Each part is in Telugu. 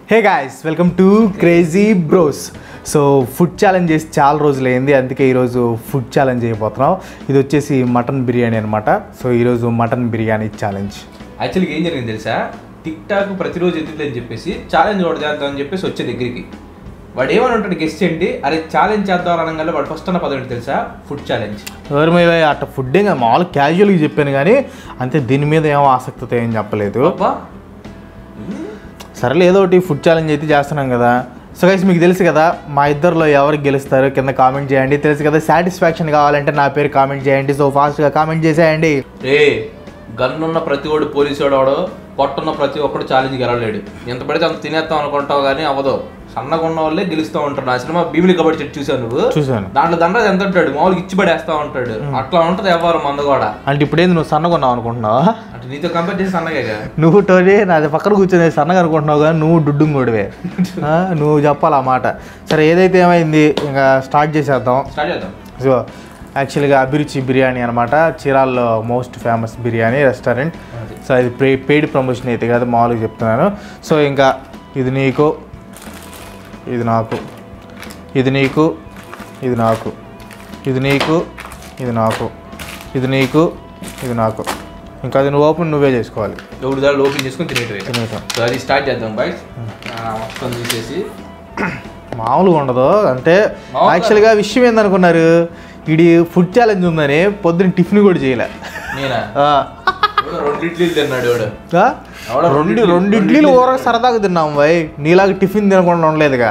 Hey guys, welcome to Krazy Bros. So food challenge చేసి చాలా రోజులు అయింది, అందుకే ఈరోజు ఫుడ్ ఛాలెంజ్ చేయబోతున్నాం. ఇది వచ్చేసి మటన్ బిర్యానీ అనమాట. సో ఈరోజు మటన్ బిర్యానీ ఛాలెంజ్. యాక్చువల్గా ఏం జరిగింది తెలుసా, టిక్ టాక్ ప్రతిరోజు ఎత్తుతుందని చెప్పేసి ఛాలెంజ్ ఒకటి చేద్దామని చెప్పేసి వచ్చే దగ్గరికి వాడు ఏమని ఉంటాడు గెస్ట్ చేయండి, అరే ఛాలెంజ్ చేద్దాం అనగానే వాడు ఫస్ట్ అన్న పదవి తెలుసా, ఫుడ్ ఛాలెంజ్. ఎవరి మీద అట్లా ఫుడ్ ఇంకా మామూలు క్యాజువల్గా చెప్పాను కానీ అంతే, దీని మీద ఏమో ఆసక్తితో ఏం చెప్పలేదు. సరేలే ఏదో ఒకటి ఫుడ్ ఛాలెంజ్ అయితే చేస్తున్నాం కదా. సో గైస్ మీకు తెలుసు కదా మా ఇద్దరిలో ఎవరికి గెలుస్తారు కింద కామెంట్ చేయండి. తెలుసు కదా సాటిస్ఫాక్షన్ కావాలంటే నా పేరు కామెంట్ చేయండి. సో ఫాస్ట్గా కామెంట్ చేసేయండి. గన్నున్న ప్రతి వాడు పోలీసు వాడు, పొట్టున్న ప్రతి ఒక్కడు ఛాలెంజ్ గెలవలేడు. ఎంత పడితే అంత తినేస్తాం అనుకుంటావు కానీ అవ్వదు. సన్నగా ఉన్న వాళ్ళే గెలుస్తూ ఉంటారు. నా సినిమా భీమిలి కబడ్డీ చెట్టు చూసాను, నువ్వు చూసాను. దాంట్లో దండది ఎంత ఉంటాడు, మామూలుగా ఇచ్చి పడేస్తా ఉంటాడు. అట్లా ఉంటుంది ఎవరు మంద కూడా. అంటే ఇప్పుడేంది నువ్వు సన్నగా ఉన్నావు అనుకుంటున్నావా? అంటే నీతో కంపేర్ చేసి సన్నగా నువ్వు టోనే నాది పక్కన కూర్చొని సన్నగా అనుకుంటున్నావు కానీ నువ్వు డుడ్డుంగోడివే. నువ్వు చెప్పాలి ఆ మాట. సరే ఏదైతే ఏమైంది ఇంకా స్టార్ట్ చేద్దాం. సో యాక్చువల్గా అభిరుచి బిర్యానీ అనమాట, చీరాల్లో most famous biryani restaurant. So ఇది పెయిడ్ ప్రమోషన్ అయితే కాదు, మామూలుగా చెప్తున్నాను. సో ఇంకా ఇది నీకు, ఇది నాకు, ఇది నీకు, ఇది నాకు, ఇది నీకు, ఇది నాకు, ఇది నీకు, ఇది నాకు. ఇంకా అది నువ్వు ఓపెన్ నువ్వే చేసుకోవాలి. దాన్ని ఓపెన్ చేసుకొని తినేటాం. సో అది స్టార్ట్ చేద్దాం బాయ్స్. మొత్తం తీసేసి మామూలుగా ఉండదు. అంటే యాక్చువల్గా విషయం ఏందనుకున్నారు, ఇది ఫుడ్ ఛాలెంజ్ ఉందని పొద్దున్న టిఫిన్ కూడా చేయలే. రెండు ఇడ్లీలు ఊరగా సరదాగా తిన్నాం బాయ్, నీలాగా టిఫిన్ తినకుండా ఉండలేదుగా.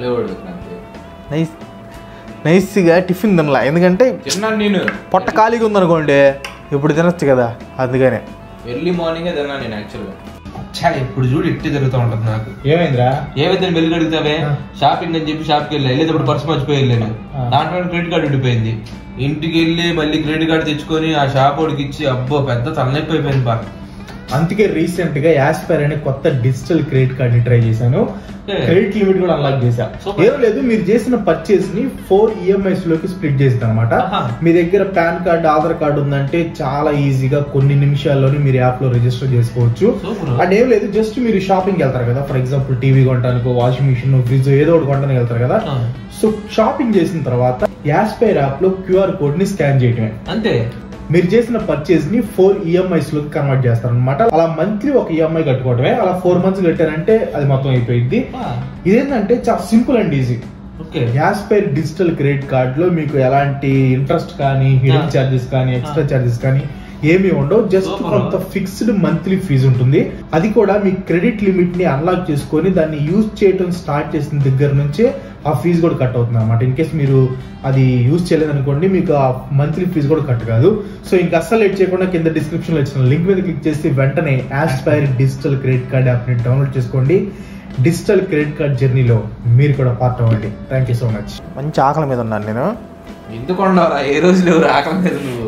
నైస్గా టిఫిన్ తినలా, ఎందుకంటే నేను పొట్ట ఖాళీగా ఉందనుకోండి ఇప్పుడు తినొచ్చు కదా, అందుకనే ఎర్లీ మార్నింగ్ తిన్నా నేను. యాక్చువల్గా ఇప్పుడు చూడు ఇట్టి జరుగుతూ ఉంటుంది నాకు. ఏమైందిరా? ఏవైతే వెళ్ళి అడుగుతావే షాపింగ్ అని చెప్పి షాప్కి వెళ్ళి వెళ్ళేటప్పుడు పర్సు మర్చిపోయి వెళ్ళాను. దాంట్లో క్రెడిట్ కార్డు ఉండిపోయింది. ఇంటికి వెళ్ళి మళ్ళీ క్రెడిట్ కార్డు తెచ్చుకొని ఆ షాప్ వాడికి ఇచ్చి అబ్బో పెద్ద తలనొప్పి అయిపోయింది బాగా. అందుకే రీసెంట్ గా యాస్పైర్ అనే కొత్త డిజిటల్ క్రెడిట్ కార్డ్ ని ట్రై చేశాను. క్రెడిట్ లిమిట్ కూడా అన్లాక్ చేశా. ఏం లేదు, మీరు చేసిన పర్చేస్ ని 4 EMIs లోకి స్ప్లిట్ చేసింది అనమాట. మీ దగ్గర పాన్ కార్డ్ ఆధార్ కార్డు ఉందంటే చాలా ఈజీగా కొన్ని నిమిషాల్లోనే మీరు యాప్ లో రిజిస్టర్ చేసుకోవచ్చు. అండ్ ఏం లేదు, జస్ట్ మీరు షాపింగ్ వెళ్తారు కదా, ఫర్ ఎగ్జాంపుల్ టీవీ కొనడానికి, వాషింగ్ మిషన్, ఫ్రిడ్జ్ ఏదో ఒకటి కొనడానికి వెళ్తారు కదా. సో షాపింగ్ చేసిన తర్వాత యాస్పైర్ యాప్ లో QR కోడ్ ని స్కాన్ చేయటమే, అంతే. మీరు చేసిన పర్చేస్ ని 4 EMIs లోకి కన్వర్ట్ చేస్తారు అనమాట. అలా మంత్లీ ఒక EMI కట్టుకోవటమే. అలా 4 months కట్టారంటే అది మొత్తం అయిపోయింది. ఇదేంటంటే చాలా simple and easy. Aspire digital credit card లో మీకు ఎలాంటి ఇంట్రెస్ట్ కానీ, హిడెన్ చార్జెస్ కానీ, ఎక్స్ట్రా చార్జెస్ కానీ ఏమి ఉండవు. జస్ట్ కొంత ఫిక్స్డ్ మంత్లీ ఫీజు ఉంటుంది. అది కూడా మీ క్రెడిట్ లిమిట్ ని అన్లాక్ చేసుకొని దాన్ని యూజ్ చేయడం స్టార్ట్ చేసిన దగ్గర నుంచే ఆ ఫీజు కూడా కట్ అవుతుంది అనమాట. ఇన్ కేస్ మీరు అది యూజ్ చేయలేదు అనుకోండి, మీకు ఆ మంత్లీ ఫీజు కూడా కట్ కాదు. సో ఇంకా అస్సలు లేట్ చేయకుండా కింద డిస్క్రిప్షన్ లో ఇచ్చిన లింక్ మీద క్లిక్ చేసి వెంటనే Aspire digital credit card app ని డౌన్లోడ్ చేసుకోండి. డిజిటల్ క్రెడిట్ కార్డ్ జర్నీలో మీరు కూడా పార్ట్ అవ్వండి. Thank you so much. మంచి ఆకలి మీద ఉన్నాను నేను. ఎందుకున్నారా ఏ రోజు లేవు ఆకలి మీద నువ్వు?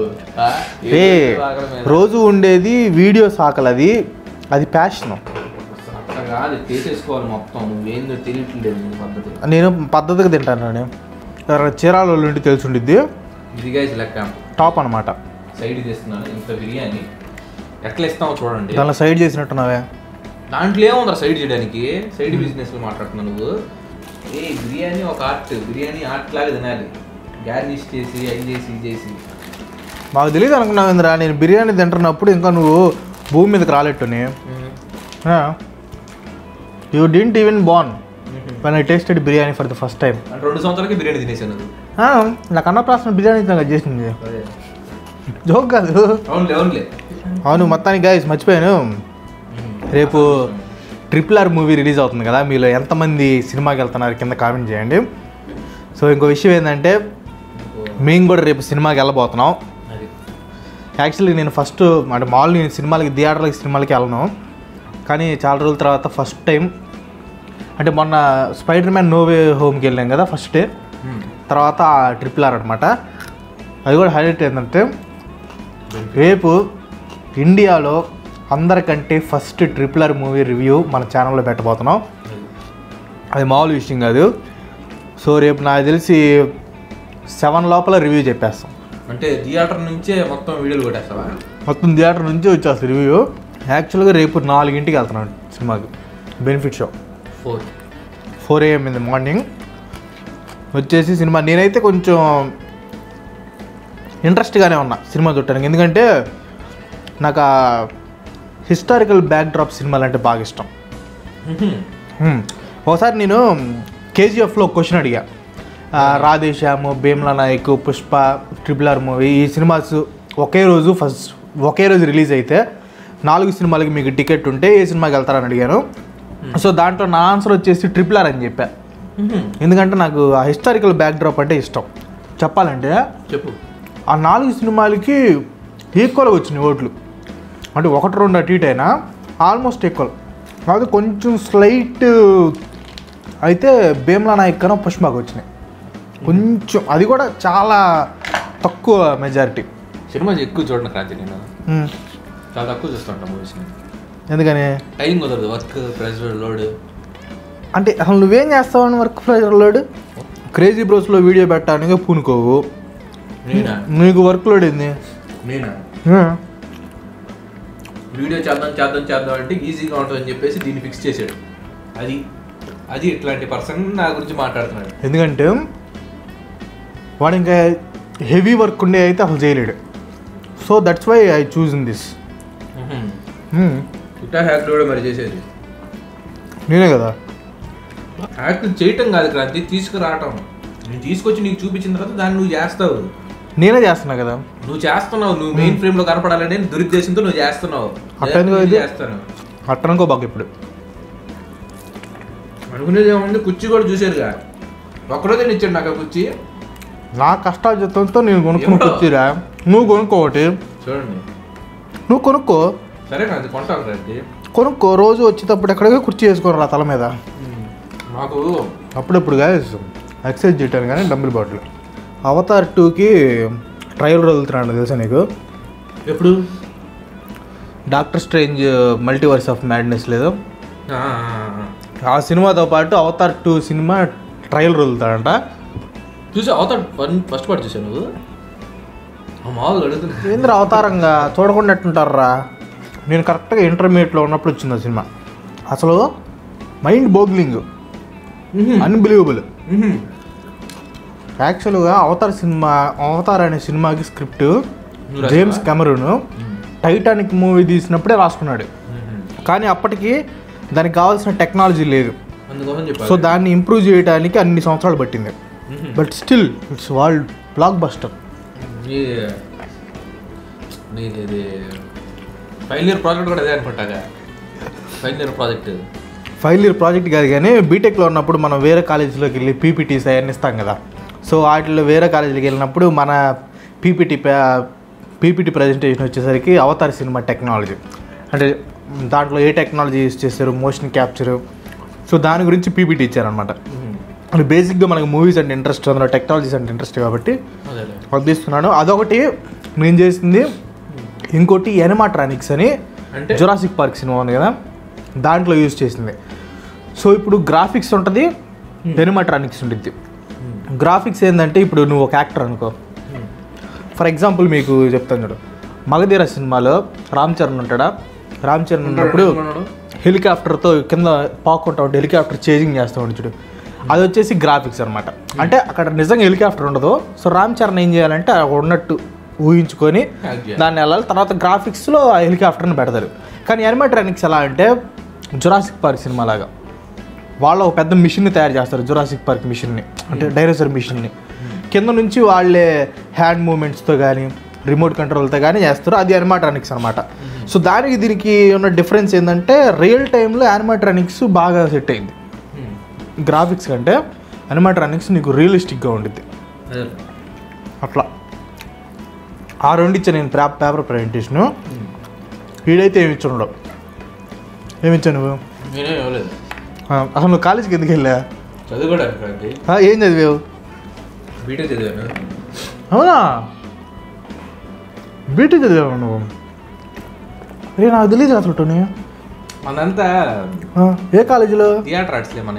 రోజు ఉండేది వీడియోస్ ఆకలి, అది ప్యాషన్. తీసేసుకోవాలి మొత్తం, నువ్వేందో తెలియట్లేదు పద్ధతి. నేను పద్ధతిగా తింటాను. నేను చీరాల నుండి తెలిసి ఉండిద్ది. ఇదిగా లెక్క టాప్ అనమాట. సైడ్ చేస్తున్నాను ఇంత బిర్యానీ ఎట్లా ఇస్తావు చూడండి. దానిలో సైడ్ చేసినట్టున్నావే. దాంట్లో ఏముందా సైడ్ చేయడానికి? సైడ్ బిజినెస్ మాట్లాడుతున్నావు నువ్వు. బిర్యానీ ఒక ఆర్ట్, బిర్యానీ ఆర్ట్ లాగా తినాలి. గార్నిష్ చేసి అది చేసి ఇది చేసి మాకు తెలియదు అనుకున్నావు ఇంద్రా. నేను బిర్యానీ తింటున్నప్పుడు ఇంకా నువ్వు భూమి మీదకి రాలేట్టుని. You didn't even born when I tasted biryani for the first time. 2 సంవత్సరాలకి బిర్యానీ తినేసాను. నాకు అన్నప్రాసన బిర్యానీ చేసింది, జోక్ కాదు. అవును. మొత్తానికి గైస్ మర్చిపోయాను, రేపు RRR మూవీ రిలీజ్ అవుతుంది కదా. మీలో ఎంతమంది సినిమాకి వెళ్తున్నారు కింద కామెంట్ చేయండి. సో ఇంకో విషయం ఏంటంటే మేము కూడా రేపు సినిమాకి వెళ్ళబోతున్నాం. యాక్చువల్లీ నేను ఫస్ట్ అంటే మామూలు నేను సినిమాలకి థియేటర్లకి సినిమాలకి వెళ్ళను, కానీ చాలా రోజుల తర్వాత ఫస్ట్ టైం అంటే మొన్న స్పైడర్-మ్యాన్ నో వే హోమ్కి వెళ్ళాం కదా ఫస్ట్ డే, తర్వాత RRR అనమాట. అది కూడా హైలైట్ ఏంటంటే రేపు ఇండియాలో అందరికంటే ఫస్ట్ RRR మూవీ రివ్యూ మన ఛానల్లో పెట్టబోతున్నాం. అది మామూలు విషయం కాదు. సో రేపు నాకు తెలిసి 7 లోపల రివ్యూ చెప్పేస్తాం. అంటే థియేటర్ నుంచే మొత్తం వీడియోలు కొట్టేస్తావా? మొత్తం థియేటర్ నుంచే వచ్చేస్తుంది రివ్యూ. యాక్చువల్గా రేపు 4 గంటలకు వెళ్తున్నాను సినిమాకి, benefit show. 4 AM in the morning వచ్చేసి సినిమా. నేనైతే కొంచెం ఇంట్రెస్ట్గానే ఉన్నా సినిమా చూడటానికి, ఎందుకంటే నాకు ఆ హిస్టారికల్ బ్యాక్డ్రాప్ సినిమాలు అంటే బాగా ఇష్టం. ఒకసారి నేను KGFలో క్వశ్చన్ అడిగా, రాధేశ్యాము, భీమ్లా నాయక్, పుష్ప, RRR మూవీ ఈ సినిమాస్ ఒకే రోజు రిలీజ్ అయితే 4 సినిమాలకి మీకు టికెట్ ఉంటే ఏ సినిమాకి వెళ్తారని అడిగాను. సో దాంట్లో నా ఆన్సర్ వచ్చేసి RRR అని చెప్పా. ఎందుకంటే నాకు ఆ హిస్టారికల్ బ్యాక్డ్రాప్ అంటే ఇష్టం. చెప్పాలంటే చెప్పు, ఆ 4 సినిమాలకి ఈక్వల్గా వచ్చినాయి ఓట్లు. అంటే 1-2 అటు ఇటు అయినా ఆల్మోస్ట్ ఈక్వల్. కాదు కొంచెం స్లైట్ అయితే భీమ్లా నాయక్ కన్నా పుష్పకి వచ్చినాయి కొంచెం, అది కూడా చాలా తక్కువ మెజారిటీ. సినిమా ఎక్కువ చూడండి క్రాంతి, నేను చాలా తక్కువ చూస్తుంటా మూవీస్. ఎందుకని? టైం కుదరదు, వర్క్ ప్రెషర్ లోడ్. అంటే అసలు నువ్వేం చేస్తావు అని వర్క్ ప్రెషర్ లోడ్? క్రేజీ బ్రోస్లో వీడియో పెట్టడానికి పూనుకోవు, నీకు వర్క్ లోడ్ ఏంది? నేనా వీడియో చేద్దాం అంటే ఈజీగా ఉంటుందని చెప్పేసి దీన్ని ఫిక్స్ చేశాడు. అది ఇట్లాంటి పర్సన్ నా గురించి మాట్లాడుతున్నాడు. ఎందుకంటే వాడు ఇంకా హెవీ వర్క్ ఉండే అయితే అసలు చేయలేడు. So that's why I choose in this. ఇట్టా హ్యాక్ కూడా మరి చేసేది నేనే కదా. హ్యాక్ చేయటం కాదు క్రాంతి, తీసుకురావటం. నేను తీసుకొచ్చి నీకు చూపించిన తర్వాత దాన్ని నువ్వు చేస్తావు. నేనే చేస్తున్నా కదా. నువ్వు చేస్తున్నావు, నువ్వు మెయిన్ ఫ్రేమ్ లో కనపడాలని దురుద్దేశంతో నువ్వు చేస్తున్నావు. చేస్తాను అట్టనుకో బాగా. ఇప్పుడు అనుకునేది ఏముంది, కుర్చీ కూడా చూసారుగా, ఒక్కరోజే ఇచ్చాడు నాకు ఆ కుర్చీ. నా కష్టార్జితంతో నేను కొనుక్కున్న కుర్చీరా, నువ్వు కొనుక్కోటి. చూడండి, నువ్వు కొనుక్కో. సరే అది కొంటాను రండి, కొనుక్కో. రోజు వచ్చేటప్పుడు ఎక్కడికి కుర్చీ వేసుకొని రా తల మీద. నాకు అప్పుడప్పుడుగా ఎక్సర్సైజ్ చేయటాను కానీ డంబుల్ బాటిల్. అవతార్ 2కి ట్రయల్ వదులుతున్నాడు తెలుసా నీకు? ఎప్పుడు? Doctor strange multiverse of madness లేదు, ఆ సినిమాతో పాటు అవతార్ 2 సినిమా ట్రయల్ వదులుతాడంట. చూసి అవతార్ ఫస్ట్ పార్ట్ చూసాను నువ్వు? మామూలుగా అడుగుతున్నా, ఏంద్ర అవతారంగా చూడకుండా ఎట్టుంటారా? నేను కరెక్ట్గా ఇంటర్మీడియట్లో ఉన్నప్పుడు వచ్చింది ఆ సినిమా. అసలు మైండ్ బోగ్లింగ్, అన్బిలీవబుల్. యాక్చువల్గా అవతార్ అనే సినిమాకి script James Cameron Titanic movie తీసినప్పుడే రాసుకున్నాడు. కానీ అప్పటికి దానికి కావాల్సిన టెక్నాలజీ లేదు. సో దాన్ని ఇంప్రూవ్ చేయడానికి అన్ని సంవత్సరాలు పట్టింది. But still it's world blockbuster. Final project కూడా అదే అనుకుంటా. ఫైనల్ ఇయర్ ప్రాజెక్ట్ కాదు కానీ బీటెక్లో ఉన్నప్పుడు మనం వేరే కాలేజీలోకి వెళ్ళి పీపీటీస్ అవన్నీ ఇస్తాం కదా. సో వాటిలో వేరే కాలేజీకి వెళ్ళినప్పుడు మన పీపీటీ ప్రజెంటేషన్ వచ్చేసరికి అవతార్ సినిమా టెక్నాలజీ, అంటే దాంట్లో ఏ టెక్నాలజీ యూజ్ చేస్తారు, మోషన్ క్యాప్చరు. సో దాని గురించి పీపీటీ ఇచ్చారనమాట. అంటే బేసిక్గా మనకు మూవీస్ అంటే ఇంట్రెస్ట్, అందులో టెక్నాలజీస్ అంటే ఇంట్రెస్ట్ కాబట్టి అది తీస్తున్నాను. అదొకటి నేను చేసింది. ఇంకోటి ఎనిమాట్రానిక్స్ అని జురాసిక్ పార్క్ సినిమా ఉంది కదా, దాంట్లో యూజ్ చేసింది. సో ఇప్పుడు గ్రాఫిక్స్ ఉంటుంది, ఎనిమాట్రానిక్స్ ఉంటుంది. గ్రాఫిక్స్ ఏంటంటే ఇప్పుడు నువ్వు ఒక యాక్టర్ అనుకో, ఫర్ ఎగ్జాంపుల్ మీకు చెప్తాను చూడు, మగధీర సినిమాలో రామ్ చరణ్ ఉంటాడా, రామ్ చరణ్ ఉన్నప్పుడు హెలికాప్టర్తో కింద పాకుంటా ఉంటే హెలికాప్టర్ చేజింగ్ చేస్తూ ఉండి చూడు, అది వచ్చేసి గ్రాఫిక్స్ అనమాట. అంటే అక్కడ నిజంగా హెలికాప్టర్ ఉండదు. సో రామ్ చరణ్ ఏం చేయాలంటే ఉన్నట్టు ఊహించుకొని దాన్ని వెళ్ళాలి, తర్వాత గ్రాఫిక్స్లో ఆ హెలికాప్టర్ని పెడతారు. కానీ యానిమేట్రానిక్స్ ఎలా అంటే జురాసిక్ పార్క్ సినిమా లాగా వాళ్ళు ఒక పెద్ద మిషన్ని తయారు చేస్తారు, జురాసిక్ పార్క్ మిషన్ని, అంటే డైనోసార్ మిషన్ని. కింద నుంచి వాళ్ళే హ్యాండ్ మూమెంట్స్తో కానీ రిమోట్ కంట్రోల్తో కానీ చేస్తారు. అది యానిమేట్రానిక్స్ అనమాట. సో దానికి దీనికి ఉన్న డిఫరెన్స్ ఏంటంటే రియల్ టైంలో యానిమేట్రానిక్స్ బాగా సెట్ అయింది. గ్రాఫిక్స్ కంటే యానిమేట్రానిక్స్ నీకు రియలిస్టిక్గా ఉండిద్ది. అట్లా ఆ రెండు ఇచ్చా నేను పేపర్ ప్రజెంటేషను. వీడైతే ఏమి ఇచ్చాడు, ఏమిచ్చావు నువ్వు? అసలు నువ్వు కాలేజీకి ఎందుకు వెళ్ళా? చదువుకోవడానికి. ఏం చదివావు? బీటెక్ చదివాను. అవునా, బీటెక్ చదివావు నువ్వు? నాకు తెలియదు అసలు. టోనీ మనంతా ఏ కాలేజీలో? థియేటర్ ఆర్ట్స్లే మన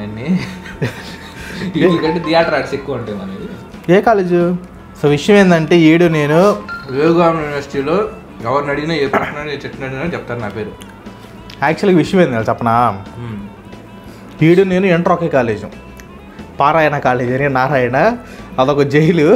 కంటే థియేటర్ ఆర్ట్స్ ఎక్కువ ఉంటాయి మనది. ఏ కాలేజు? సో విషయం ఏంటంటే ఈడు నేను వివేకానంద యూనివర్సిటీలో ఎవరిని అడిగినా ఏ ప్రశ్న చెట్టు అడిగినా చెప్తాను నా పేరు. యాక్చువల్గా విషయం ఏంది చెప్పనా, ఈడు నేను ఇంటర్ ఒకే కాలేజు, పారాయణ కాలేజ్ అని నారాయణ, అదొక జైలు.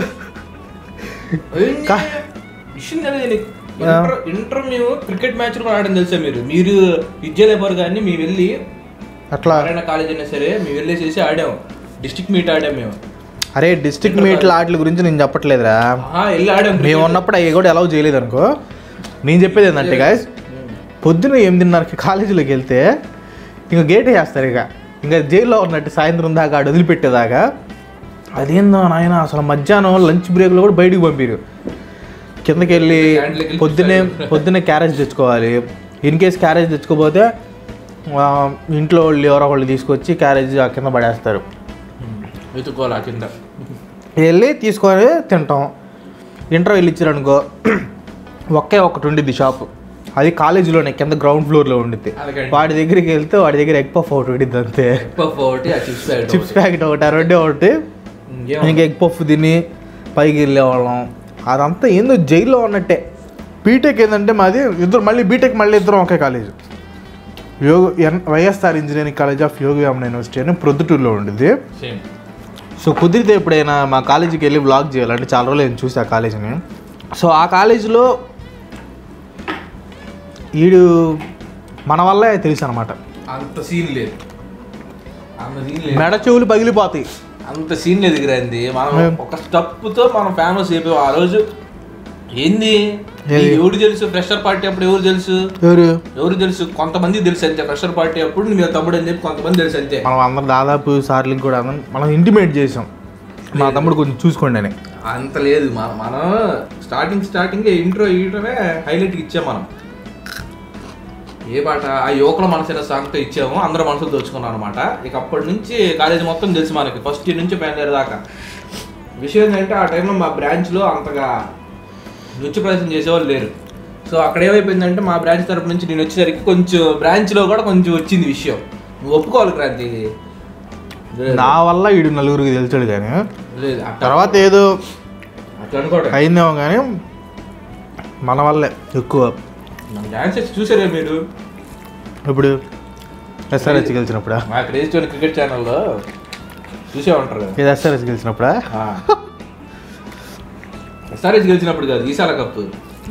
ఇంటర్ మేము క్రికెట్ మ్యాచ్లు కూడా ఆడడం తెలుసా మీరు విద్యలేపారు కానీ మేము వెళ్ళి అట్లా నారాయణ కాలేజ్ అయినా సరే మేము వెళ్ళేసేసి ఆడాము, డిస్ట్రిక్ట్ మీట్ ఆడాము మేము. అరే డిస్ట్రిక్ట్ మీట్ల ఆటల గురించి నేను చెప్పట్లేదురా, వెళ్ళి ఆడాము. మేము ఉన్నప్పుడు అవి కూడా అలౌ చేయలేదు అనుకో. నేను చెప్పేది ఏంటంటే గాయస్, పొద్దున 8:30కి కాలేజీలోకి వెళ్తే ఇంకా గేట్ వేస్తారు, ఇంకా జైల్లో ఉన్నట్టు సాయంత్రం దాకా ఆడు వదిలిపెట్టేదాకా. అదేందో నాయన అసలు మధ్యాహ్నం లంచ్ బ్రేక్లో కూడా బయటికి పంపిరు. కిందకి వెళ్ళి పొద్దున్నే క్యారేజ్ తెచ్చుకోవాలి. ఇన్ కేస్ క్యారేజ్ తెచ్చుకోపోతే ఇంట్లో వాళ్ళు ఎవరో వాళ్ళు తీసుకొచ్చి క్యారేజ్ ఆ కింద పడేస్తారు. కింద వెళ్ళి తీసుకొని తింటాం. ఇంటర్వ్యూలు ఇచ్చారనుకో ఒకటి ఉండిద్ది షాపు, అది కాలేజీలోనే కింద గ్రౌండ్ ఫ్లోర్లో ఉండిద్ది. వాడి దగ్గరికి వెళ్తే వాడి దగ్గర ఎగ్ పఫ్ ఒకటి ఉండిద్ది అంతే. చిప్స్ ప్యాకెట్ ఒకటి, ఆ రెండే ఒకటి. ఇంకా ఎగ్ పఫ్ తిని పైకి వెళ్ళేవాళ్ళం. అదంతా ఏందో జైల్లో ఉన్నట్టే. బీటెక్ ఏంటంటే మాది ఇద్దరు మళ్ళీ బీటెక్ మళ్ళీ ఇద్దరం ఒకే college, YSR engineering college of Yogi Vemana university అని ప్రొద్దుటూరులో ఉండిద్ది. సో కుదిరితే ఎప్పుడైనా మా కాలేజీకి వెళ్ళి వ్లాగ్ చేయాలంటే చాలా రోజులు నేను చూసి ఆ కాలేజీని. సో ఆ కాలేజీలో వీడు మన వల్లే తెలుసు అనమాట. అంత సీన్ లేదు, మెడ చెవులు పగిలిపోతాయి, అంత సీన్ లేదు ఎదురైంది. మనం ఒక స్టెప్తో మనం ఫేమస్ అయిపోయాం ఆ రోజు. ఏంది ఎవరు తెలుసు ఫ్రెషర్ పార్టీ అప్పుడు, ఎవరు తెలుసు కొంతమంది తెలుసు అంతే. ఫ్రెషర్ పార్టీ అప్పుడు మీరు తమ్ముడు అని చెప్పి కొంతమంది తెలుసు అంతే. మనం అందరం దాదాపు సార్లు కూడా మనం ఇంటిమేట్ చేసాం, మా తమ్ముడు కొంచెం చూసుకోండి అని. అంత లేదు, మనం స్టార్టింగ్ ఇంట్రోనే హైలైట్కి ఇచ్చాం మనం. ఏ పాట ఆ యువకుల మనసైన సాంగ్తో ఇచ్చాము, అందరూ మనసులు దోచుకున్నాం అనమాట. ఇక అప్పటి నుంచి కాలేజీ మొత్తం తెలుసు మనకి, ఫస్ట్ ఇయర్ నుంచి ఫైనల్ ఇయర్ దాకా. విషయం ఏంటంటే ఆ టైంలో మా బ్రాంచ్లో అంతగా నృత్య ప్రదర్శన చేసేవాళ్ళు లేరు. సో అక్కడ ఏమైపోయిందంటే మా బ్రాంచ్ తరపు నుంచి నేను వచ్చేసరికి కొంచెం బ్రాంచ్లో కూడా కొంచెం వచ్చింది విషయం. నువ్వు ఒప్పుకోవాలి క్రాంతి, నా వల్ల వీడు నలుగురికి తెలిసాడు కానీ లేదు తర్వాత ఏదో అట్లా అనుకోవడం అయిందేమో కానీ మన వల్లే ఎక్కువ. డాన్సెస్ చూసారే మీరు ఇప్పుడు ఎస్ఆర్హెచ్ గెలిచినప్పుడా? మా క్రేజీ క్రికెట్ ఛానల్లో చూసే ఉంటారు కదా. ఇది ఎస్ఆర్హెచ్ గెలిచినప్పుడా? ఎస్ఆర్హెచ్ గెలిచినప్పుడు కాదు, ఈసాల కప్పు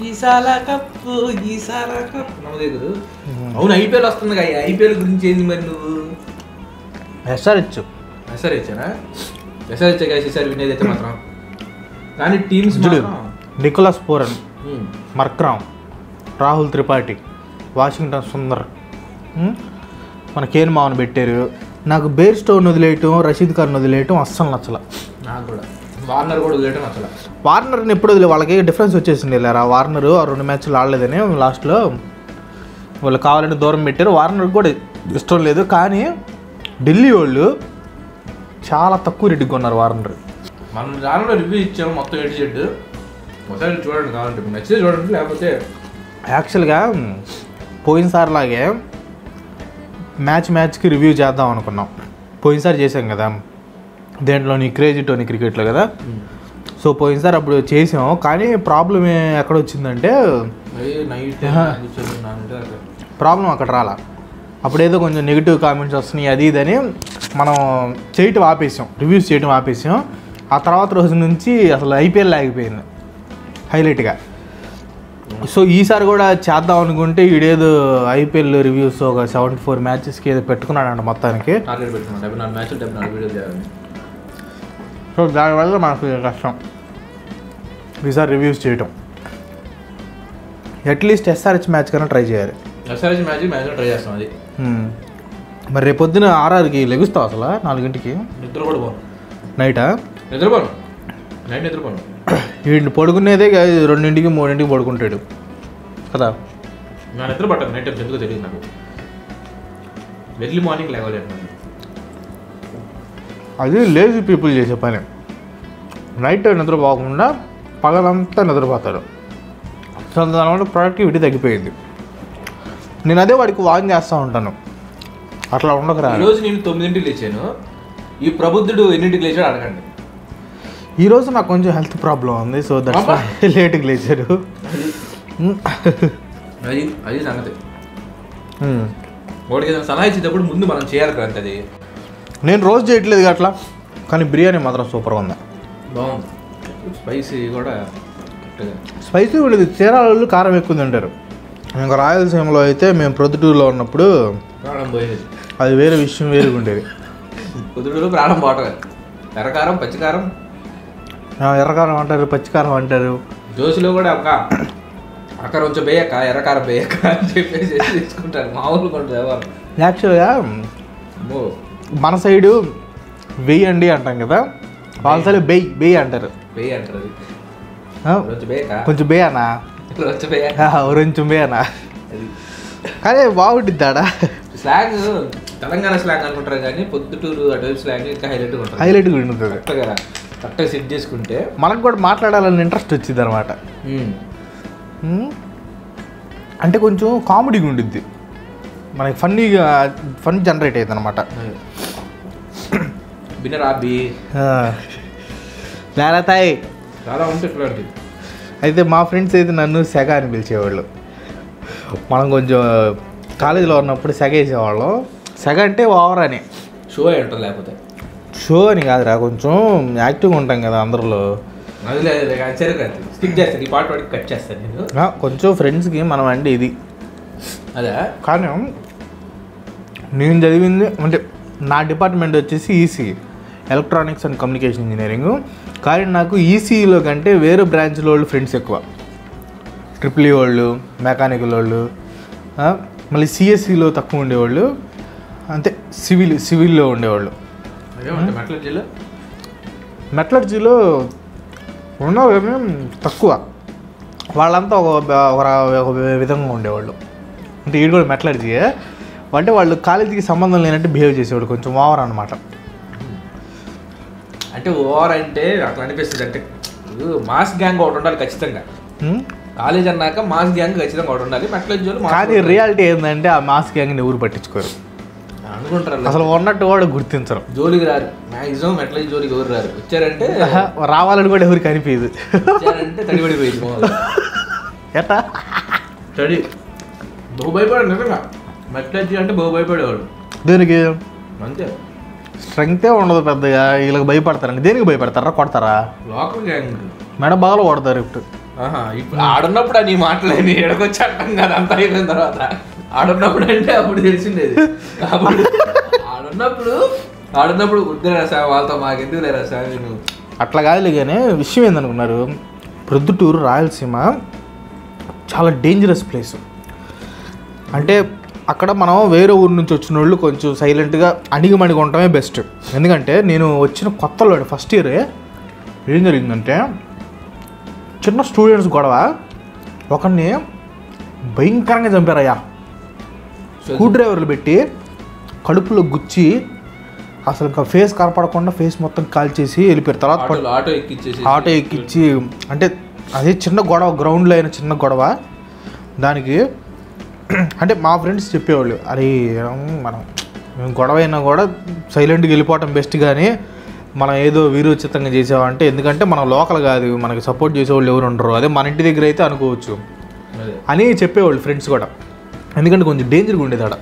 నమ్మలేదు. అవును ఐపీఎల్ వస్తుంది కదా, ఐపీఎల్ గురించి ఏంది మరి నువ్వు? ఎస్ఆర్హెచ్నా? ఎస్ఆర్హెచ్ ఈసారి వినేది అయితే మాత్రం. కానీ teams Nicholas Pooran, Markram, Rahul Tripathi, Washington Sundar, మన కేన్ మావన్ పెట్టారు. నాకు బేర్ స్టోన్ వదిలేయటం, రషీద్ ఖాన్ వదిలేయటం అస్సలు నచ్చల. నాకు కూడా వార్నర్ కూడా వదిలేయటం నచ్చల. వార్నర్ని ఎప్పుడు వదిలే వాళ్ళకి డిఫరెన్స్ వచ్చేసింది వెళ్ళారు. ఆ వార్నర్ ఆ 2 మ్యాచ్లు ఆడలేదని లాస్ట్లో వాళ్ళు కావాలని దూరం పెట్టారు. వార్నర్ కూడా ఇష్టం లేదు. కానీ ఢిల్లీ వాళ్ళు చాలా తక్కువ రేటుకి కొన్నారు వార్నర్. మనం దానిలో రివ్యూ ఇచ్చాము మొత్తం ఎడిజెడ్, ఒకసారి చూడండి కావాలంటే, నచ్చితే చూడండి. లేకపోతే యాక్చువల్గా పోయినసారి లాగే మ్యాచ్కి రివ్యూ చేద్దాం అనుకున్నాం. పోయినసారి చేసాం కదా దేంట్లోని క్రేజీ టోనీ క్రికెట్లో కదా. సో పోయినసారి అప్పుడు చేసాం. కానీ ప్రాబ్లం ఎక్కడ వచ్చిందంటే ప్రాబ్లం అక్కడ రాలా. అప్పుడేదో కొంచెం నెగిటివ్ కామెంట్స్ వస్తున్నాయి అది ఇదని మనం రివ్యూస్ చేయటం ఆపేసాం. ఆ తర్వాత రోజు నుంచి అసలు ఐపీఎల్ ఆగిపోయింది హైలైట్గా. సో ఈసారి కూడా చేద్దాం అనుకుంటే ఈడేదో ఐపీఎల్ రివ్యూస్ ఒక 74 మ్యాచెస్కి ఏదో పెట్టుకున్నాడంట మొత్తానికి. సో దానివల్ల మనకు కష్టం ఈసారి రివ్యూస్ చేయటం. అట్లీస్ట్ ఎస్ఆర్హెచ్ మ్యాచ్ కన్నా ట్రై చేయాలి. ఎస్ఆర్హెచ్ మ్యాచ్ ట్రై చేస్తాం. అది మరి రేపు పొద్దున 6కి లెగుస్తావు అసలు 4ంటికి? నిద్ర కూడా పోను. నైటా? నిద్రపోను. వీడిని పడుకునేదే 2ంటికి 3ంటికి పడుకుంటాడు కదా. నా నిద్ర పట్టదు నైట్ టైం, ఎందుకు తెలియదు నాకు. ఎర్లీ మార్నింగ్ లేవలేదు. అది లేజీ పీపుల్ చేసే పని. నైట్ నిద్రపోకుండా పగలంతా నిద్రపోతారు. సో దానివల్ల ప్రొడక్టివిటీ తగ్గిపోయింది. నేను అదే వాడికి వార్న్ చేస్తూ ఉంటాను, అట్లా ఉండకరా. ఈరోజు నేను 9ంటికి లేచాను, ఈ ప్రబుద్ధుడు ఎన్నింటికి లేచాడు అడగండి. ఈరోజు నాకు కొంచెం హెల్త్ ప్రాబ్లం ఉంది, సో దట్స్ లేట్కి లేచారు. అది సంగతి. వాడికి ఏదైనా సలహా ఇచ్చేటప్పుడు ముందు మనం చేయాలి కదా. అది నేను రోజు చేయట్లేదు అట్లా, కానీ బిర్యానీ మాత్రం సూపర్గా ఉంది. బాగుంది. స్పైసీ కూడా స్పైసీ ఉండేది. చీరాల కారం ఎక్కువ తింటారు. ఇంకా రాయలసీమలో అయితే మేము ప్రొద్దుటూరులో ఉన్నప్పుడు ప్రాణం పోయేది, అది వేరే విషయం, వేరుగా ఉండేది. ప్రొద్దుటూరు ప్రాణం పోవటం. ఎర్రకారం పచ్చికారం, ఎర్రకారం అంటారు, పచ్చికారం అంటారు. దోశలో కూడా అక్కడ కొంచెం వేయక ఎర్రకారం వేయక అని చెప్పేసి తీసుకుంటారు. మామూలుగా ఉంటుంది ఎవరు. యాక్చువల్గా మన సైడు వెయ్యండి అంటాం కదా, వాళ్ళ సైడ్ బెయ్యి అంటారు. వేయి అంటారు. కొంచెం బేయనా, కొంచెం బేయనా, కానీ బాగుంటుంది ఆడ. స్లాంగ్ తెలంగాణ స్లాంగ్ అనుకుంటారు కానీ పొద్దుటూరు అటవైపు స్లాంగ్ ఇంకా హైలైట్గా ఉంటుంది. హైలైట్గా ఉంటుంది. కరెక్ట్గా సెట్ చేసుకుంటే మనకు కూడా మాట్లాడాలని ఇంట్రెస్ట్ వచ్చింది అనమాట. అంటే కొంచెం కామెడీగా ఉండిద్ది, మనకి ఫన్ జనరేట్ అవుతుంది అనమాట. బిన్నరాబి లేతాయి చాలా ఉంటుంది. అయితే మా ఫ్రెండ్స్ అయితే నన్ను సెగ అని పిలిచేవాళ్ళు. మనం కొంచెం కాలేజీలో ఉన్నప్పుడు సెగ వేసేవాళ్ళం. సెగ అంటే ఓవర్ అని, షో ఉంటుంది. లేకపోతే షో అని కాదురా, కొంచెం యాక్టివ్గా ఉంటాం కదా అందరిలో. కొంచెం ఫ్రెండ్స్కి మనం అంటే ఇది అదే. కానీ నేను చదివింది అంటే నా డిపార్ట్మెంట్ వచ్చేసి EC, electronics and communication engineering. కానీ నాకు ఈసీలో కంటే వేరే బ్రాంచ్లో వాళ్ళు ఫ్రెండ్స్ ఎక్కువ. ట్రిపుల్ ఈ వాళ్ళు, మెకానికల్ వాళ్ళు, మళ్ళీ సిఎస్సిలో తక్కువ ఉండేవాళ్ళు, అంతే సివిల్లో ఉండేవాళ్ళు. మెటలర్జీలో ఉన్నావు కానీ తక్కువ. వాళ్ళంతా ఒక విధంగా ఉండేవాళ్ళు. అంటే వీడు కూడా మెటలర్జీయే, అంటే వాళ్ళు కాలేజీకి సంబంధం లేనట్టు బిహేవ్ చేసేవాళ్ళు, కొంచెం ఓవర్ అనమాట. అంటే ఓవర్ అంటే అట్లా అనిపిస్తుంది. అంటే మాస్ గ్యాంగ్ ఒకటి ఉండాలి ఖచ్చితంగా. కాలేజ్ అన్నాక మాస్ గ్యాంగ్ ఖచ్చితంగా ఒకటి ఉండాలి. మెటలర్జీలో కానీ రియాలిటీ ఏంటంటే ఆ మాస్ గ్యాంగ్ని ఎవరు పట్టించుకోరు అనుకుంటారు, అసలు ఉన్నట్టు కూడా గుర్తించరు. జోలికి రారు మ్యాక్సిమం. మెటలర్జీ జోలికి ఎవరు రారు. వచ్చారంటే రావాలని కూడా ఎవరికి అనిపించదు. వచ్చారంటే తడిపడిపోయింది ఎట్టా తడి బహు భయపడారు నిజంగా. మెటలర్జీ అంటే బహు భయపడేవాడు. దేనికి? అంతే, స్ట్రెంగ్తే ఉండదు పెద్దగా. వీళ్ళకి భయపడతారండి. దేనికి భయపడతారా? కొడతారా? లోకల్ గ్యాంగ్ మెడ బాగా కొడతారు. ఇప్పుడు ఇప్పుడు ఆడున్నప్పుడు నీ మాటలేని ఎడకొచ్చి అంటాం కదా, అంతా అయిపోయిన తర్వాత. ఆడున్నప్పుడు అంటే అప్పుడు తెలిసిండేది. అప్పుడు ఆడున్నప్పుడు వద్దులేరా సార్ వాళ్ళతో మాకెందుకు లేరా సార్. నేను అట్లా కాదులే. కానీ విషయం ఏందనుకున్నారు, ప్రొద్దుటూరు రాయలసీమ చాలా డేంజరస్ ప్లేస్. అంటే అక్కడ మనం వేరే ఊరు నుంచి వచ్చిన వాళ్ళు కొంచెం సైలెంట్గా అణిగిమణిగి ఉండటమే బెస్ట్. ఎందుకంటే నేను వచ్చిన కొత్తలో ఫస్ట్ ఇయరే ఏం జరిగిందంటే, చిన్న స్టూడెంట్స్ గొడవ ఒకరిని భయంకరంగా చంపారయ్యా. స్క్రూ డ్రైవర్లు పెట్టి కడుపులో గుచ్చి అసలు ఇంకా ఫేస్ కనపడకుండా ఫేస్ మొత్తం కాల్చేసి వెళ్ళిపోయారు. తర్వాత ఆటో ఎక్కించి, అంటే అదే చిన్న గొడవ, గ్రౌండ్లో అయిన చిన్న గొడవ. దానికి అంటే మా ఫ్రెండ్స్ చెప్పేవాళ్ళు, అరే మనం గొడవ అయినా కూడా సైలెంట్గా వెళ్ళిపోవటం బెస్ట్, కానీ మనం ఏదో వీరోచితంగా చేసామంటే, ఎందుకంటే మనం లోకల్ కాదు, మనకి సపోర్ట్ చేసేవాళ్ళు ఎవరు ఉండరు, అదే మన ఇంటి దగ్గర అయితే అనుకోవచ్చు అని చెప్పేవాళ్ళు ఫ్రెండ్స్ కూడా. ఎందుకంటే కొంచెం డేంజర్గా ఉండేది ఆడ.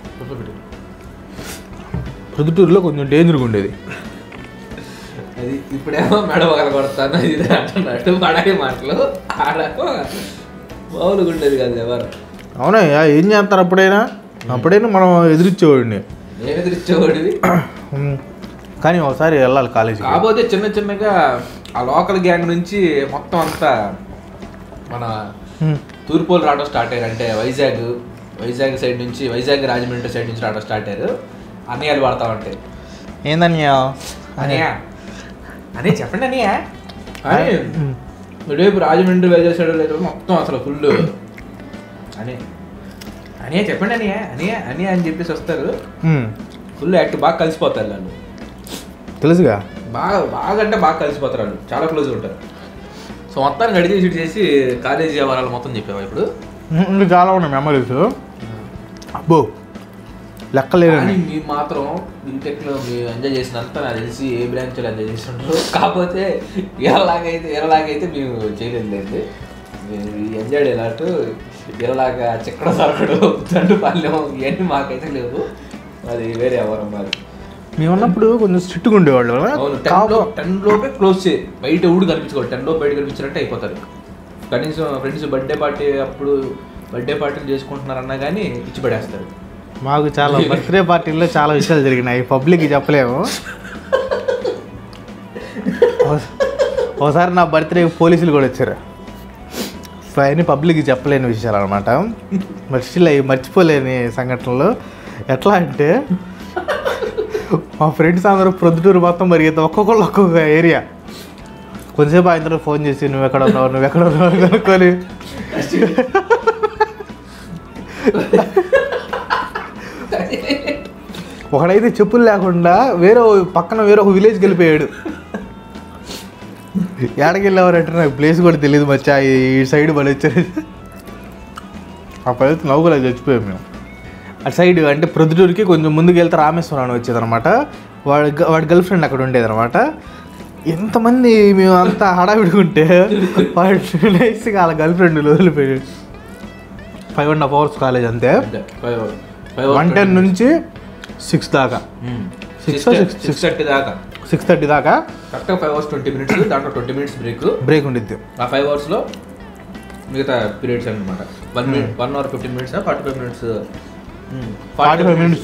ప్రొద్దుటూరులో కొంచెం డేంజర్గా ఉండేది. అది ఇప్పుడేమో మెడ పగల కొడతాను ఇది అంటున్నట్టు పడాయి మాటలు. ఆడకు మామూలుగా ఉండేది కాదు ఎవరు. అవునయ్యా, ఏం చేస్తారు అప్పుడైనా మనం ఎదిరించేవాడిని. నేను ఎదిరించేవాడివి కానీ ఒకసారి వెళ్ళాలి కాలేజీ. కాకపోతే చిన్నగా ఆ లోకల్ గ్యాంగ్ నుంచి మొత్తం అంతా మన తూర్పులు రావడం స్టార్ట్ అయ్యారు. అంటే వైజాగ్ సైడ్ నుంచి, వైజాగ్ రాజమండ్రి సైడ్ నుంచి రావడం స్టార్ట్ అయ్యారు. అన్నయ్యలు పడతా ఉంటాయి. ఏందన్నయ్య అనే చెప్పండి అన్నయ్య అని. ఇటువైపు రాజమండ్రి వైజాగ్ సైడ్ లేదు మొత్తం అసలు ఫుల్ అనే చెప్పండి అన్నయ్య అని చెప్పేసి వస్తారు. ఫుల్ యాక్టివ్, బాగా కలిసిపోతారు వాళ్ళు. తెలుసుగా, బాగా అంటే బాగా కలిసిపోతారు వాళ్ళు, చాలా క్లోజ్గా ఉంటారు. సో మొత్తాన్ని అడిగి చేసి కాలేజీ వ్యవహారాలు మొత్తం చెప్పావా ఇప్పుడు? చాలా ఉన్నాయి మెమరీస్. అబ్బో లెక్కలేదని. మీరు మాత్రం బీటెక్లో మీరు ఎంజాయ్ చేసినంత నాకు తెలిసి ఏ బ్రాంచ్లో ఎంజాయ్ చేస్తుంటారు. కాకపోతే ఎలాగైతే మేము చేయలేదు లేదు. ఎంజాయ్ ఎలాంటి ఎలాగా చిక్కడ సరకడు తండ్రి పల్లెం ఇవన్నీ మాకైతే లేవు. అది వేరే ఎవరం. మరి మేము ఉన్నప్పుడు కొంచెం స్ట్రిక్ట్గా ఉండేవాళ్ళు. 10 లోపే క్లోజ్ చేయి, బయట ఊడు కనిపించుకోవాలి. 10 లోపు బయట కనిపించినట్టు అయిపోతారు. కనీసం ఫ్రెండ్స్ బర్త్డే పార్టీ అప్పుడు బర్త్డే పార్టీలు చేసుకుంటున్నారన్నా కానీ ఇచ్చి పడేస్తారు. మాకు చాలా బర్త్డే పార్టీల్లో చాలా విషయాలు జరిగినాయి, పబ్లిక్కి చెప్పలేము. ఒకసారి నా బర్త్డే పోలీసులు కూడా వచ్చారు. అవన్నీ పబ్లిక్కి చెప్పలేని విషయాలు అనమాట. మర్చిపోలేని సంఘటనలు. ఎట్లా అంటే మా ఫ్రెండ్స్ అందరూ ప్రొద్దుటూరు మొత్తం పరిగెత్తాం, ఒక్కొక్కళ్ళు ఒక్కొక్క ఏరియా. కొంచెంసేపు ఆయన తర్వాత ఫోన్ చేసి నువ్వు ఎక్కడ ఉన్నావు కనుక్కొని ఒకడైతే చెప్పులు లేకుండా పక్కన వేరే ఒక విలేజ్కి వెళ్ళిపోయాడు. ఏడకి వెళ్ళేవారంటే నాకు ప్లేస్ కూడా తెలియదు మచ్చా, ఈ సైడ్ పడి వచ్చారు. ఆ పద్ధతి నవ్వుకోలేదు, చచ్చిపోయాం మేము. అటు సైడ్ అంటే ప్రొద్దుటూరుకి కొంచెం ముందుకు వెళ్తే రామేశ్వరం వచ్చేదనమాట. వాడి గర్ల్ ఫ్రెండ్ అక్కడ ఉండేదనమాట. ఎంతమంది మేము అంతా హడావిడుకుంటే వాడు నైస్గా వాళ్ళ గర్ల్ ఫ్రెండ్ వదిలిపోయాడు. 5.5 hours కాలేజ్ అంతే, 1:10 నుంచి 6 దాకా, 6:30 దాకా కరెక్ట్గా 5 hours 20 minutes. దాంట్లో 20 minutes బ్రేక్ ఉండిద్ది. ఆ 5 hours లో మిగతా పీరియడ్స్ అనమాట. 1 hour 15 minutes 45 minutes 45 minutes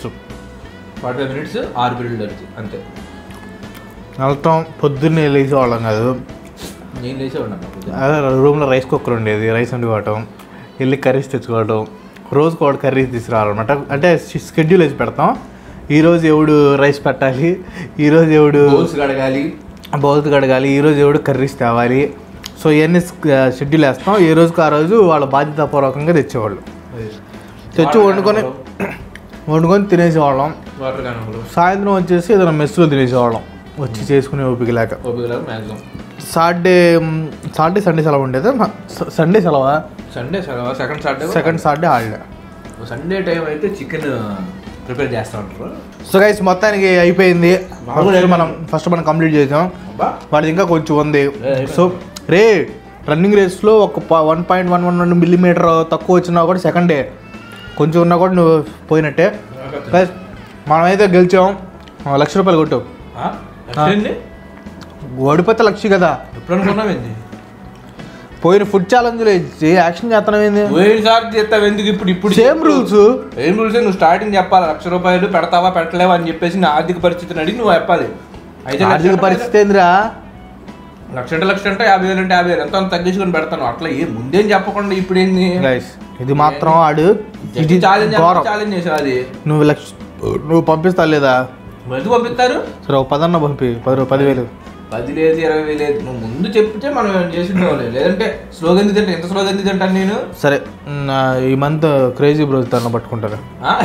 6 period అంతే. వెళ్తాం. పొద్దున్నే లేచేవాళ్ళం కాదు, నేను లేచేవాడిని. రూమ్లో రైస్ కుక్కర్ ఉండేది, రైస్ వండుకోవటం, వెళ్ళి కర్రీస్ తెచ్చుకోవటం, రోజుకు ఒకటి కర్రీస్ తీసుకురావాలన్నమాట. అంటే షెడ్యూల్ వేసి పెడతాం, ఈరోజు ఎవడు రైస్ పెట్టాలి, ఈరోజు ఎవడు బౌల్స్ కడగాలి, ఈరోజు ఎవడు కర్రీస్ తేవాలి. సో ఇవన్నీ షెడ్యూల్ వేస్తాం. ఏ రోజుకి ఆ రోజు వాళ్ళ బాధ్యతాపూర్వకంగా తెచ్చేవాళ్ళు. తెచ్చి వండుకొని తినేసేవాళ్ళం. సాయంత్రం వచ్చేసి ఏదైనా మెస్లో తినేసేవాళ్ళం, వచ్చి చేసుకునే ఓపిక లేక. సాటర్డే సండే సెలవు ఉండేది. సండే సెలవా? Second Saturday holiday. Sunday time అయితే చికెన్ ప్రిపేర్ చేస్తూ ఉంటారు. సో గైస్ మొత్తానికి అయిపోయింది. మనం కంప్లీట్ చేసాం, వాడిది ఇంకా కొంచెం ఉంది. సో రన్నింగ్ రేస్లో ఒక 1.11 మిల్లీమీటర్ తక్కువ వచ్చినా కూడా సెకండే, కొంచెం ఉన్నా కూడా నువ్వు పోయినట్టే. గైస్ మనమైతే గెలిచాం. 1,00,000 రూపాయలు కొట్టు. ఓడిపోతే 1,00,000 కదా. ఎప్పుడు అనుకున్నావేంది? పోయిన ఫుడ్ ఛాలెంజ్లో యాక్షన్ చేస్తాను. ఇప్పుడు సేమ్ రూల్స్. ఏం రూల్స్? నువ్వు స్టార్టింగ్ చెప్పాలి, 1,00,000 రూపాయలు పెడతావా పెట్టలేవా అని చెప్పేసి నా ఆర్థిక పరిస్థితిని అడిగి నువ్వు చెప్పాలి. అయితే ఆర్థిక పరిస్థితి ఏందిరా? 1,00,000 అంటే 50,000 అంటే 50,000 ఎంత తగ్గించుకొని పెడతాను. అట్లా ముందేం చెప్పకుండా ఇప్పుడు ఏంది? ఇది మాత్రం ఆడు ఛాలెంజ్ చేసావు. అది నువ్వు పంపిస్తా లేదా? ఎందుకు పంపిస్తారు? సరే 10 పంపి, 10,000. 10 లేదు 20 లేదు. నువ్వు ముందు చెప్తే మనం చేసిండేవాళ్ళే. లేదంటే స్లోగన్ తింటే ఎంత స్లోగన్ తింటాను నేను. సరే ఈ మంత్ క్రేజీ బ్రోస్ తన పట్టుకుంటారు.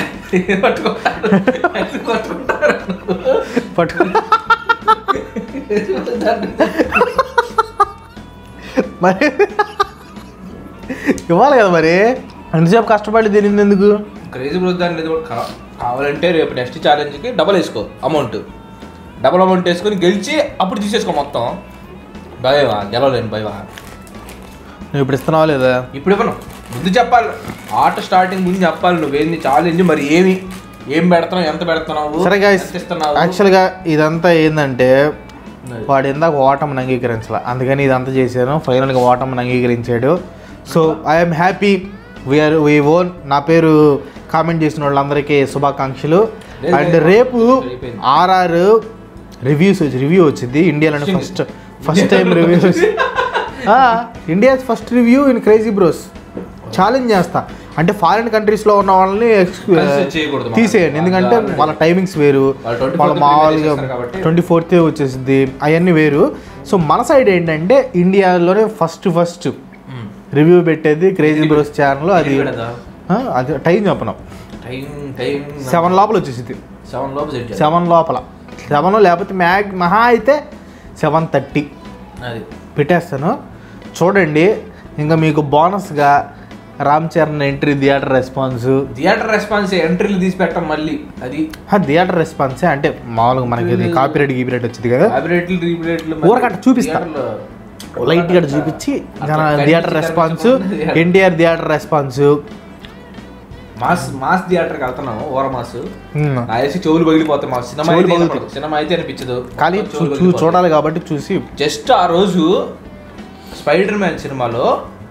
మరి ఇవ్వాలి కదా. మరి ఎంతసేపు కష్టపడి తినింది ఎందుకు? క్రేజీ బ్రోస్ దాని లేదు. కావాలంటే రేపు నెక్స్ట్ ఛాలెంజ్కి డబల్ వేసుకో, డబల్ అమౌంట్ వేసుకొని గెలిచి అప్పుడు తీసేసుకో మొత్తం. భయవా గెలవలేను భయవా. నువ్వు ఇప్పుడు ఇస్తున్నావా లేదా? ఇప్పుడు ఇవ్వను, ముందు చెప్పాలి. ఆట స్టార్టింగ్ ముందు చెప్పాలి నువ్వేంది ఛాలెంజ్, మరి ఏం పెడుతున్నావు, ఎంత పెడుతున్నావు. సరే గైస్, యాక్చువల్గా ఇదంతా ఏంటంటే వాడు ఇందాక ఓటమిని అంగీకరించాల, అందుకని ఇదంతా చేశాను. ఫైనల్గా ఓటమిని అంగీకరించాడు. So I'm happy, we won. నా పేరు కామెంట్ చేసిన వాళ్ళందరికీ శుభాకాంక్షలు. అండ్ రేపు RR రివ్యూ వచ్చింది. ఇండియాలోనే ఫస్ట్ టైం రివ్యూ వచ్చింది. India's first review in crazy bros. Challenge చేస్తా అంటే ఫారిన్ కంట్రీస్లో ఉన్న వాళ్ళని తీసేయండి, ఎందుకంటే వాళ్ళ టైమింగ్స్ వేరు, వాళ్ళ మామూలుగా 24th వచ్చేసింది, అవన్నీ వేరు. సో మన సైడ్ ఏంటంటే ఇండియాలోనే ఫస్ట్ రివ్యూ పెట్టేది క్రేజీ బ్రోస్ ఛానల్. అది టైం చెప్పను, 7 లోపల వచ్చేసింది. 7 లోపల, 7 లేకపోతే మహా అయితే 7:30 పెట్టేస్తాను. చూడండి. ఇంకా మీకు బోనస్గా Ram Charan entry, theatre response ఎంట్రీలు తీసి పెట్టం మళ్ళీ. అది థియేటర్ రెస్పాన్సే అంటే మామూలుగా మనకి కాపీరైట్ వచ్చింది కదా, ఊరకట్ట చూపిస్తా, లైట్గా చూపించి theatre response, NTR theatre response, mass థియేటర్కి వెళ్తున్నాము ఓర మాస్ నా వేసి చెవులు పగిలిపోతాయి. మా సినిమా అయితే అనిపించదు, కానీ చూడాలి కాబట్టి చూసి. జస్ట్ ఆ రోజు స్పైడర్ మ్యాన్ సినిమాలో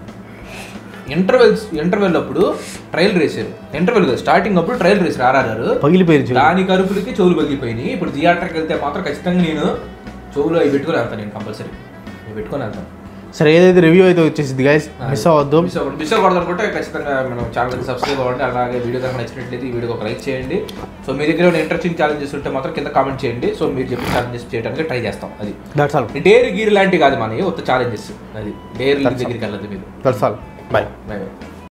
ఇంటర్వెల్ అప్పుడు ట్రైల్ రేసారు. ఇంటర్వెల్ స్టార్టింగ్ అప్పుడు ట్రైల్ రేసారు ఆర్ఆర్ పగిలిపోయింది. దాని కరుపులకి చెవులు పగిలిపోయినాయి. ఇప్పుడు థియేటర్కి వెళ్తే మాత్రం ఖచ్చితంగా నేను చెవులు అవి పెట్టుకొని వెళ్తాను. నేను కంపల్సరీ పెట్టుకొని వెళ్తాను. సరే, ఏదైతే రివ్యూ అయితే వచ్చేసింది గైస్, మిస్ అవ్వద్దు. మిస్ అవ్వకూడదు అనుకుంటే ఖచ్చితంగా మనం ఛానల్కి సబ్స్క్రైబ్ అవ్వండి. అలాగే వీడియో కనుక నచ్చినట్లయితే ఈ వీడియోకి ఒక లైక్ చేయండి. సో మీ దగ్గర ఉన్న ఇంట్రెస్టింగ్ ఛాలెంజెస్ ఉంటే మాత్రం కింద కామెంట్ చేయండి. సో మీరు చెప్పిన ఛాలెంజెస్ చేయడానికి ట్రై చేస్తాం. అది దట్స్ ఆల్. డేర్ గీర్ లాంటివి కాదు మనవి, కొత్త ఛాలెంజెస్. అది డేర్ దగ్గరికి వెళ్ళదు మీరు. That's all. బై. బై.